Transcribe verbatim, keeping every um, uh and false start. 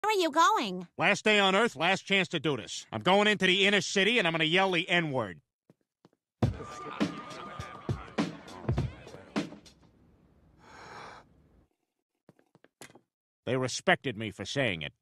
Where are you going? Last day on Earth, last chance to do this. I'm going into the inner city, and I'm gonna yell the N-word. They respected me for saying it.